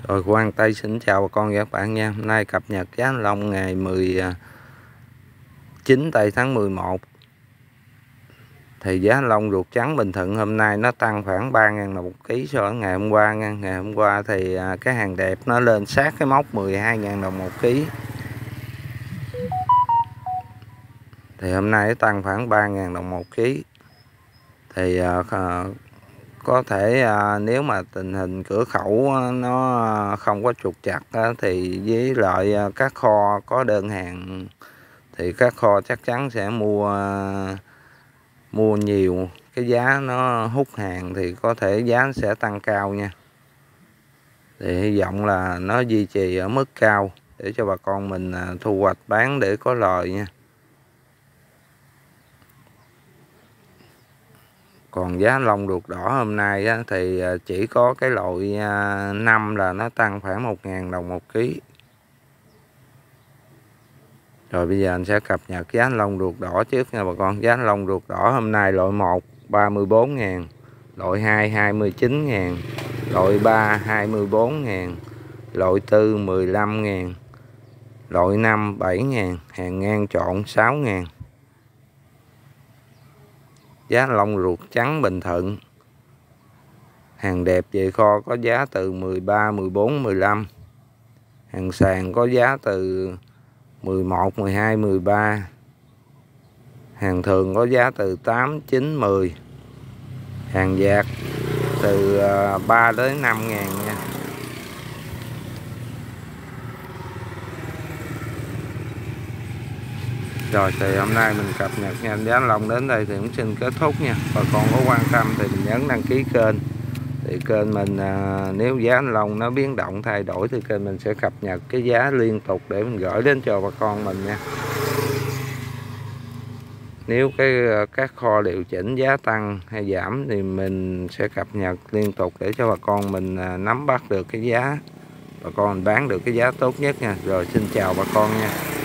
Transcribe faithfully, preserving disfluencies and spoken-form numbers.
Rồi Quang Tây xin chào bà con và các bạn nha. Hôm nay cập nhật giá thanh long ngày mười chín tây tháng mười một. Thì giá thanh long ruột trắng Bình Thuận hôm nay nó tăng khoảng ba ngàn đồng một ký so với ngày hôm qua nha. Ngày hôm qua thì cái hàng đẹp nó lên sát cái mốc mười hai ngàn đồng một ký. Thì hôm nay nó tăng khoảng ba ngàn đồng một ký. Thì uh, có thể à, nếu mà tình hình cửa khẩu nó không có trục trặc á, thì với lại các kho có đơn hàng thì các kho chắc chắn sẽ mua mua nhiều, cái giá nó hút hàng thì có thể giá sẽ tăng cao nha. Thì hy vọng là nó duy trì ở mức cao để cho bà con mình thu hoạch bán để có lời nha. Còn giá long ruột đỏ hôm nay á, thì chỉ có cái loại năm là nó tăng khoảng một ngàn đồng một ký. Rồi bây giờ anh sẽ cập nhật giá long ruột đỏ trước nha bà con. Giá long ruột đỏ hôm nay loại một ba mươi bốn ngàn, loại hai hai mươi chín ngàn, loại ba hai mươi bốn ngàn, loại tư mười lăm ngàn, loại năm bảy ngàn, hàng ngang trộn sáu ngàn. Giá long ruột trắng Bình Thuận hàng đẹp về kho có giá từ mười ba, mười bốn, mười lăm. Hàng sàn có giá từ mười một, mười hai, mười ba. Hàng thường có giá từ tám, chín, mười. Hàng dạt từ ba đến năm ngàn nha. Rồi thì hôm nay mình cập nhật nha giá long đến đây thì cũng xin kết thúc nha. Bà con có quan tâm thì mình nhấn đăng ký kênh. Thì kênh mình à, nếu giá thanh long nó biến động thay đổi thì kênh mình sẽ cập nhật cái giá liên tục để mình gửi đến cho bà con mình nha. Nếu cái các kho điều chỉnh giá tăng hay giảm thì mình sẽ cập nhật liên tục để cho bà con mình à, nắm bắt được cái giá, bà con mình bán được cái giá tốt nhất nha. Rồi xin chào bà con nha.